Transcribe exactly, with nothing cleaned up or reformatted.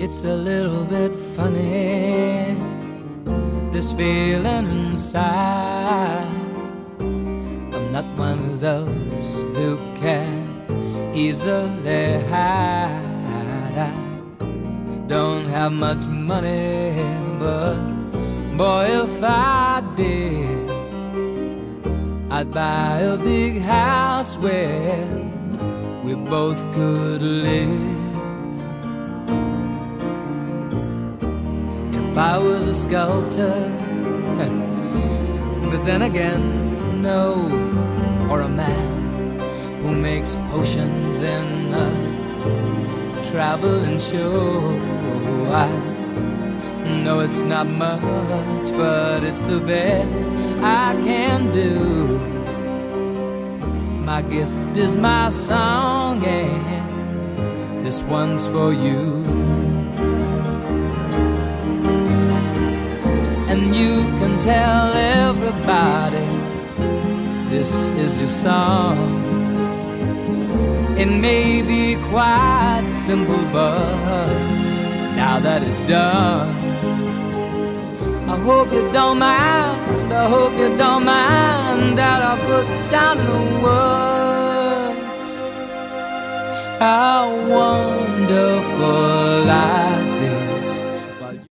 It's a little bit funny, this feeling inside. I'm not one of those who can easily hide. I don't have much money, but boy, if I did, I'd buy a big house where we both could live. If I was a sculptor, but then again, no, or a man who makes potions in a traveling show. I know it's not much, but it's the best I can do. My gift is my song, and this one's for you. And you can tell everybody this is your song. It may be quite simple, but now that it's done, I hope you don't mind, I hope you don't mind that I put down in the words how wonderful life